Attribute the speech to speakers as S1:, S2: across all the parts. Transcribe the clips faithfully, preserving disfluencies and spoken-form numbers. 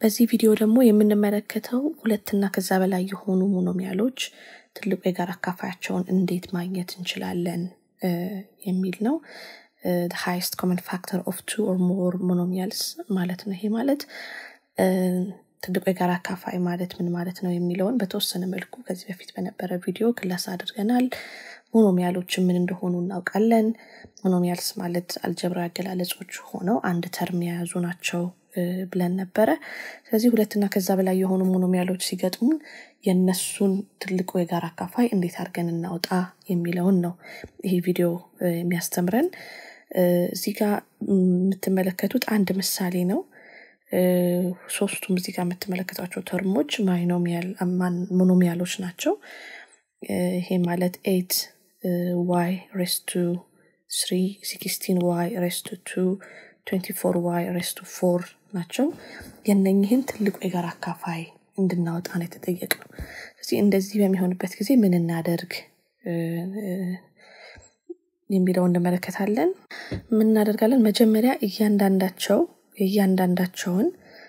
S1: በዚህ ቪዲዮ ደግሞ የምንመለከተው ሁለትና ከዛ በላይ የሆኑ ሞኖሚያሎች ትልቁ የጋራ አካፋያቸውን እንዴት ማግኘት እንችላለን የሚል ነው። the highest common factor of two or more monomials ማለት ነው። ይሄ ማለት ትልቁ የጋራ አካፋይ ማለት ምን ማለት ነው የሚለውን በተወሰነ መልኩ ከዚህ በፊት በነበረ ቪዲዮ ክላስ አድርገናል። ሞኖሚያሎች ምን እንደሆኑ እናውቃለን። ሞኖሚያልስ ማለት አልጀብራ አገላለጾች ሆነው አንድ ተርም የያዙ ናቸው ብለን ነበር። ስለዚህ ሁለትና ከዛ በላይ የሆኑ ሞኖሚያሎች ሲገጥሙ የነሱን ትልቁ የጋራ አካፋይ እንዴት አድርገን እናውጣ የሚለውን ነው ይሄ ቪዲዮ የሚያስተምረን። እዚህ ጋር የምትመለከቱት አንድ ምሳሌ ነው። ሶስቱም እዚህ ጋር የምትመለከቷቸው ተርሞች ባይኖሚያል ሞኖሚያሎች ናቸው። ይሄ ማለት eight y raised to three, sixteen y raised to two, twenty-four y raised to four ናቸው። የነኚህን ትልቁ የጋራ አካፋይ እንድናወጣ ነው የተጠየቀው። ስለዚህ እንደዚህ በሚሆንበት ጊዜ ምን እናደርግ የሚለውን እንመለከታለን። ምን እናደርጋለን? መጀመሪያ እያንዳንዳቸው እያንዳንዳቸውን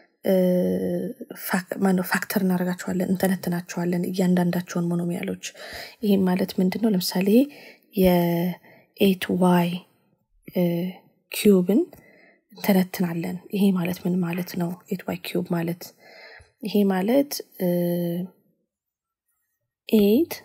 S1: ፋክተር እናደርጋቸዋለን እንተነትናቸዋለን እያንዳንዳቸውን ሞኖሚያሎች። ይሄ ማለት ምንድነው? ለምሳሌ የ8 y ኪዩብን እንተነትናለን። ይሄ ማለት ምን ማለት ነው? eight y ኪዩብ ማለት ይሄ ማለት eight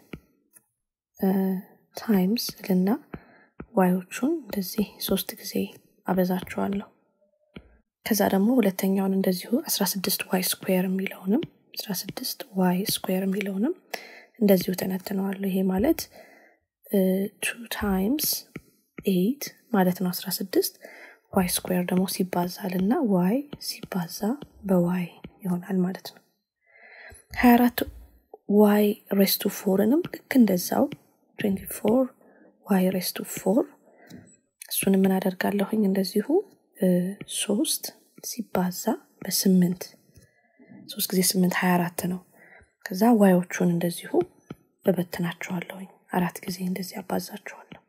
S1: times ልና yዎቹን እንደዚህ ሶስት ጊዜ አበዛቸዋለሁ። ከዛ ደግሞ ሁለተኛውን እንደዚሁ sixteen y square የሚለውንም sixteen y square የሚለውንም እንደዚሁ ተነትነዋለሁ። ይሄ ማለት two times eight ማለት ነው sixteen y square ደግሞ ሲባዛልና y ሲባዛ በy ይሆናል ማለት ነው። twenty-four y raised to four ንም ልክ እንደዛው twenty-four y raised to four እሱንም ምን አደርጋለሁኝ እንደዚሁ ሶስት ሲባዛ በ8 ሶስት ጊዜ eight twenty-four ነው። ከዛ yዎቹን እንደዚሁ በበትናቸዋለሁኝ አራት ጊዜ እንደዚህ አባዛቸዋለሁ።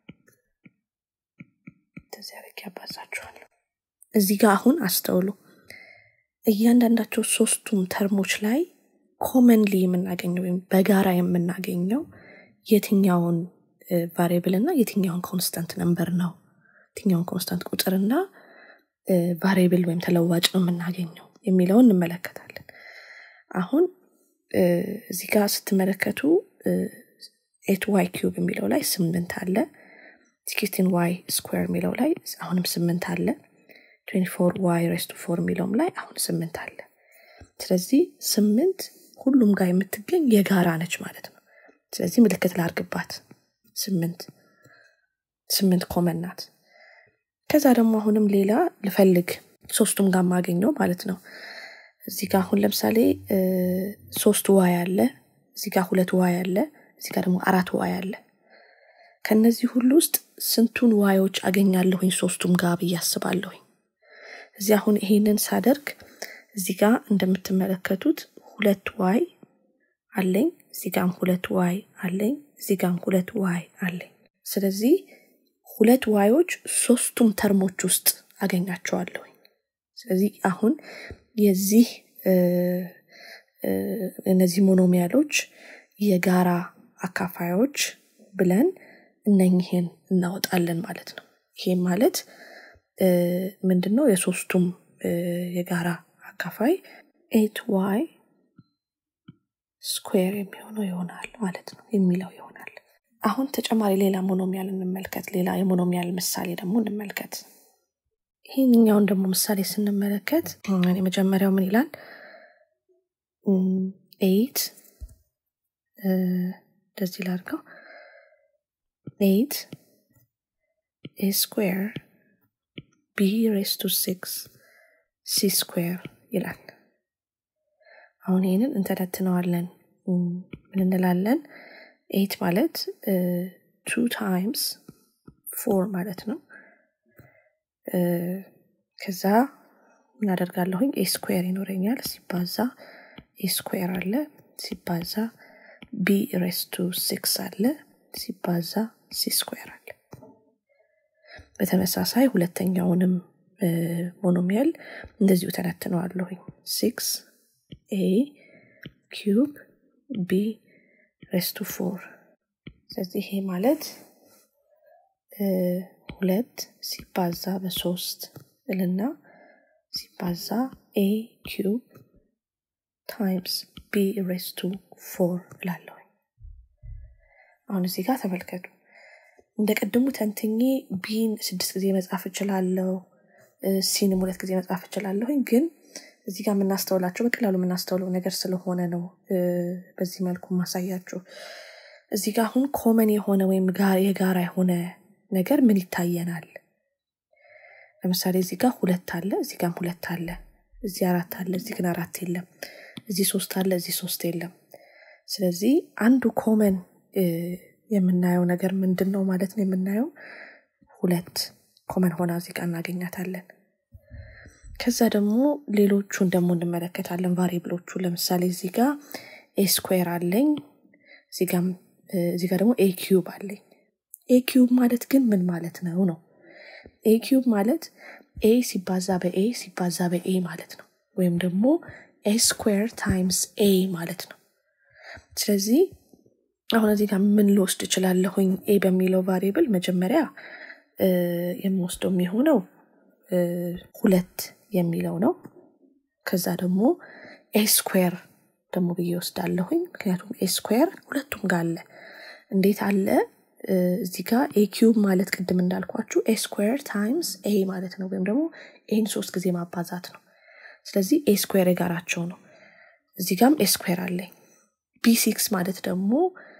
S1: እንደዚህ አድርጌ አባዛቸዋለሁ። እዚህ ጋር አሁን አስተውሉ። እያንዳንዳቸው ሶስቱም ተርሞች ላይ ኮመንሊ የምናገኘው ወይም በጋራ የምናገኘው የትኛውን ቫሪያብል እና የትኛውን ኮንስታንት ነምበር ነው? የትኛውን ኮንስታንት ቁጥርና ቫሪያብል ወይም ተለዋጭ ነው የምናገኘው የሚለውን እንመለከታለን። አሁን እዚህ ጋር ስትመለከቱ eight y cube የሚለው ላይ eight አለ። sixteen y square የሚለው ላይ አሁንም eight አለ። twenty-four y raised to four የሚለውም ላይ አሁን eight አለ። ስለዚህ eight ሁሉም ጋር የምትገኝ የጋራ ነች ማለት ነው። ስለዚህ ምልክት ላርግባት eight eight ኮመን ናት። ከዛ ደግሞ አሁንም ሌላ ልፈልግ ሶስቱም ጋር ማገኘው ማለት ነው። እዚህ ጋር አሁን ለምሳሌ three y አለ፣ እዚህ ጋር two y አለ፣ እዚህ ጋር ደግሞ four y አለ። ከነዚህ ሁሉ ውስጥ ስንቱን yዎች አገኛለሁኝ ሶስቱም ጋር በያስባለሁኝ? እዚህ አሁን ይሄንን ሳደርግ እዚህ ጋር እንደምትመለከቱት two y አለኝ፣ እዚህ ጋርም two y አለኝ፣ እዚህ ጋርም two y አለኝ። ስለዚህ ሁለት yዎች ሶስቱም ተርሞች ውስጥ አገኛቸዋለሁ። ስለዚህ አሁን የዚህ እነዚህ ሞኖሚያሎች የጋራ አካፋዮች ብለን እነኚህን እናወጣለን ማለት ነው። ይሄ ማለት ምንድነው? የሶስቱም የጋራ አካፋይ eight y square የሚሆነው ይሆናል ማለት ነው የሚለው ይሆናል። አሁን ተጨማሪ ሌላ ሞኖሚያል እንመልከት። ሌላ የሞኖሚያል ምሳሌ ደግሞ እንመልከት። ይሄንኛውን ደግሞ ምሳሌ ስንመለከት የመጀመሪያው ምን ይላል? eight እንደዚህ ላድርገው eight a square b raised to six c square ይላል። አሁን ይሄንን እንተነትነዋለን። ምን እንላለን? eight ማለት two times four ማለት ነው። ከዛ ምን አደርጋለሁኝ? a square ይኖረኛል ሲባዛ a square አለ ሲባዛ b raised to six አለ ሲባዛ c square አለ። በተመሳሳይ ሁለተኛውንም ሞኖሚያል እንደዚሁ ተነትነዋለሁኝ። six a cube b raised to four ስለዚህ ይሄ ማለት ሁለት ሲባዛ በሶስት እልና ሲባዛ a cube times b raised to four እላለሁ አሁን እዚህ ጋር ተመልከቱ እንደቀደሙ ተንተኜ bን ስድስት ጊዜ መጻፍ እችላለሁ cን ሁለት ጊዜ መጻፍ እችላለሁ ግን እዚህ ጋር ምናስተውላቸው በቀላሉ ምናስተውለው ነገር ስለሆነ ነው በዚህ መልኩ ማሳያችሁ እዚህ ጋር አሁን ኮመን የሆነ ወይም ጋር የጋራ የሆነ ነገር ምን ይታየናል ለምሳሌ እዚህ ጋር ሁለት አለ እዚህ ጋር ሁለት አለ እዚህ አራት አለ እዚህ ግን አራት የለም እዚህ ሶስት አለ እዚህ ሶስት የለም ስለዚህ አንዱ ኮመን የምናየው ነገር ምንድነው ማለት ነው የምናየው ሁለት ኮመን ሆና እዚህ ጋር እናገኛታለን ከዛ ደግሞ ሌሎቹን ደግሞ እንመለከታለን ቫሪብሎቹ ለምሳሌ እዚህ ጋር a square አለኝ እዚህ ጋር እዚህ ጋር ደግሞ a cube አለኝ a cube ማለት ግን ምን ማለት ነው ነው a cube ማለት a ሲባዛ በa ሲባዛ በa ማለት ነው ወይም ደግሞ a square times a ማለት ነው ስለዚህ አሁን እዚህ ጋር ምን ልወስድ እችላለሁኝ a በሚለው ቫሪብል መጀመሪያ የምወስደው የሚሆነው ሁለት የሚለው ነው ከዛ ደግሞ a square ደግሞ ብዬ ወስዳለሁኝ ምክንያቱም a square ሁለቱም ጋር አለ እንዴት አለ እዚህ ጋር a cube ማለት ቅድም እንዳልኳችሁ a square times a ማለት ነው ወይም ደግሞ a ሶስት ጊዜ ማባዛት ነው ስለዚህ a square የጋራቸው ነው እዚህ ጋርም a square አለ b six ማለት ደግሞ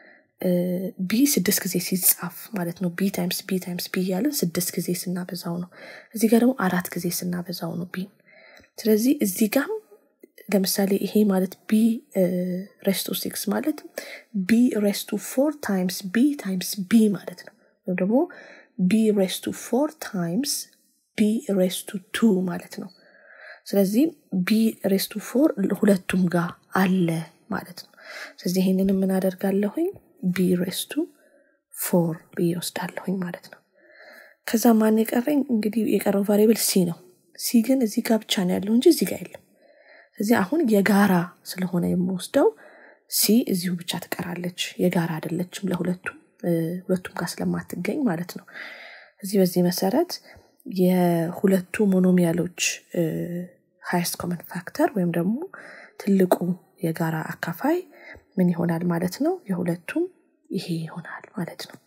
S1: b ስድስት ጊዜ ሲጻፍ ማለት ነው b times b times b ያለን ስድስት ጊዜ ስናበዛው ነው እዚህ ጋር ደግሞ አራት ጊዜ ስናበዛው ነው b ስለዚህ እዚህ ጋር ለምሳሌ ይሄ ማለት b raised to six ማለት b raised to four times b times b ማለት ነው ወይም ደግሞ b raised to four times b raised to two ማለት ነው ስለዚህ b raised to four ሁለቱም ጋር አለ ማለት ነው ስለዚህ ይሄንን ምን አደርጋለሁኝ b raised to four b ወስዳለሁኝ ማለት ነው ከዛ ማን የቀረኝ እንግዲህ የቀረው ቫሪብል c ነው c ግን እዚህ ጋር ብቻ ነው ያለው እንጂ እዚህ ጋር የለም ስለዚህ አሁን የጋራ ስለሆነ የምወስደው c እዚሁ ብቻ ትቀራለች የጋራ አይደለችም ለሁለቱም ሁለቱም ጋር ስለማትገኝ ማለት ነው እዚህ በዚህ መሰረት የሁለቱ ሞኖሚያሎች highest common factor ወይም ደግሞ ትልቁ የጋራ አካፋይ ምን ይሆናል ማለት ነው የሁለቱም ይሄ ይሆናል ማለት ነው